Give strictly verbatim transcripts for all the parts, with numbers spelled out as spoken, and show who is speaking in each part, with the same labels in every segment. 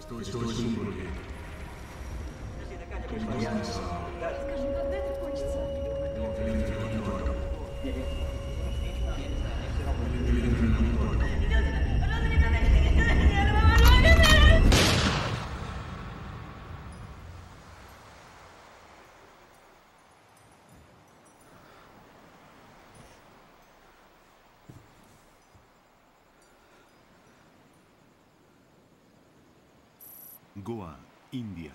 Speaker 1: Estoy, estoy seguro que...
Speaker 2: Скажи, когда это кончится?
Speaker 3: Goa, India.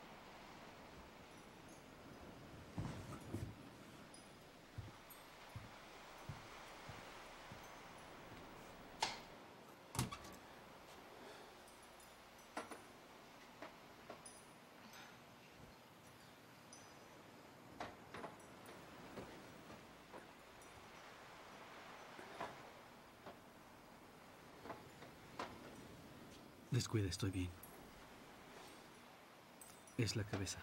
Speaker 4: Descuida, estoy bien. Es la cabeza.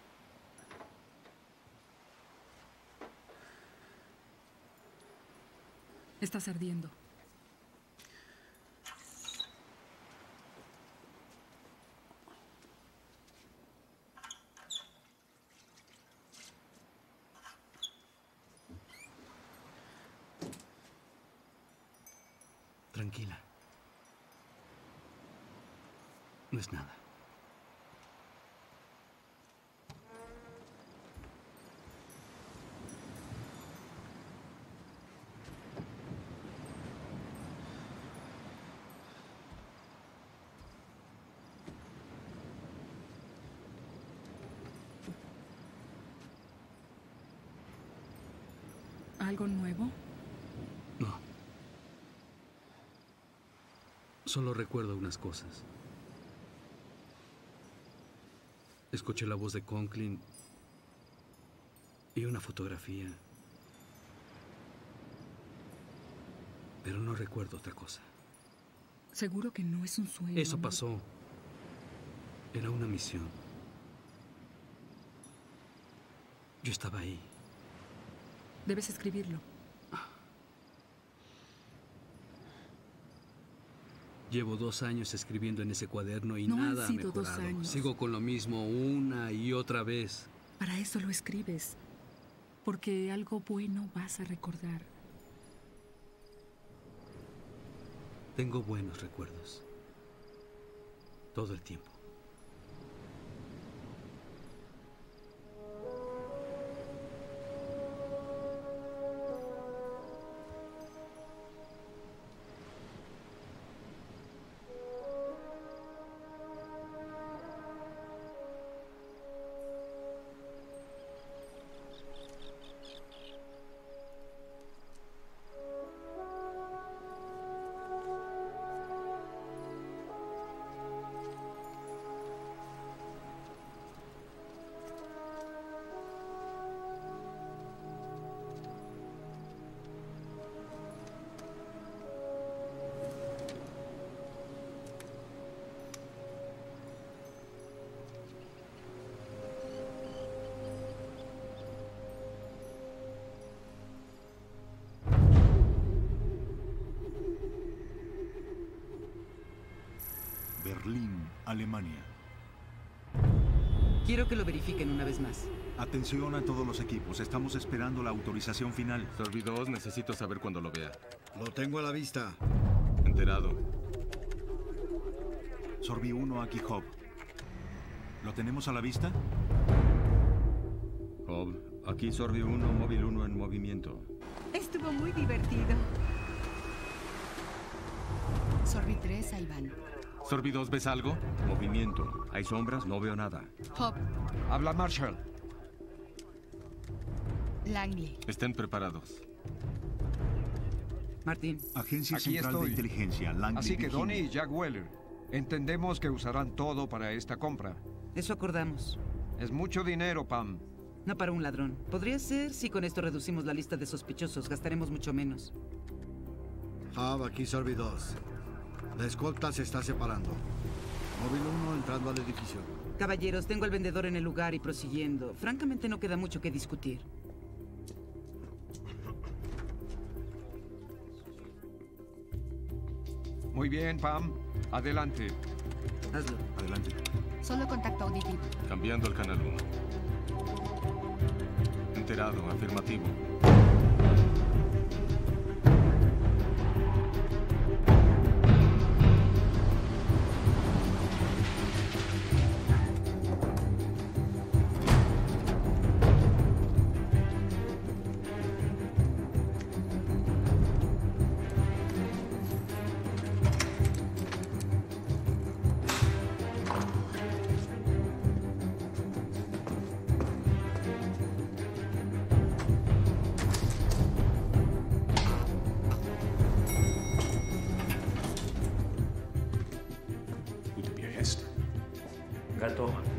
Speaker 5: Estás ardiendo.
Speaker 4: Tranquila. No es nada.
Speaker 5: ¿Algo nuevo?
Speaker 4: No. Solo recuerdo unas cosas. Escuché la voz de Conklin y una fotografía. Pero no recuerdo otra cosa.
Speaker 5: Seguro que no es un sueño.
Speaker 4: Eso
Speaker 5: amor.
Speaker 4: pasó. Era una misión. Yo estaba ahí.
Speaker 5: Debes escribirlo.
Speaker 4: Llevo dos años escribiendo en ese cuaderno y
Speaker 5: No han
Speaker 4: nada ha
Speaker 5: sido dos
Speaker 4: mejorado.
Speaker 5: años.
Speaker 4: Sigo con lo mismo una y otra vez.
Speaker 5: Para eso lo escribes. Porque algo bueno vas a recordar.
Speaker 4: Tengo buenos recuerdos. Todo el tiempo.
Speaker 3: Berlín, Alemania.
Speaker 6: Quiero que lo verifiquen una vez más.
Speaker 3: Atención a todos los equipos. Estamos esperando la autorización final.
Speaker 1: Sorby dos, necesito saber cuando lo vea.
Speaker 7: Lo tengo a la vista.
Speaker 1: Enterado.
Speaker 3: Sorby uno, aquí Hob. ¿Lo tenemos a la vista?
Speaker 1: Hob, aquí Sorby uno, móvil uno en movimiento.
Speaker 8: Estuvo muy divertido.
Speaker 9: Sorby tres, ahí van.
Speaker 1: Sorby dos, ¿ves algo? Movimiento. ¿Hay sombras? No veo nada.
Speaker 9: Hop,
Speaker 7: Habla Marshall.
Speaker 9: Langley.
Speaker 1: Estén preparados.
Speaker 6: Martín.
Speaker 3: Agencia
Speaker 7: Aquí
Speaker 3: Central
Speaker 7: estoy.
Speaker 3: de Inteligencia, Langley,
Speaker 7: Así que
Speaker 3: Virginia.
Speaker 7: Donnie y Jack Weller, entendemos que usarán todo para esta compra.
Speaker 6: Eso acordamos.
Speaker 7: Es mucho dinero, Pam.
Speaker 6: No para un ladrón. Podría ser si con esto reducimos la lista de sospechosos. Gastaremos mucho menos.
Speaker 10: Hub, aquí Sorby dos. La escolta se está separando. Móvil uno entrando al edificio.
Speaker 6: Caballeros, tengo al vendedor en el lugar y prosiguiendo. Francamente no queda mucho que discutir.
Speaker 7: Muy bien, Pam. Adelante.
Speaker 6: Hazlo.
Speaker 3: Adelante.
Speaker 9: Solo contacto auditivo.
Speaker 1: Cambiando al canal uno. Enterado, afirmativo.
Speaker 11: Gute Bier jest. Gotowa.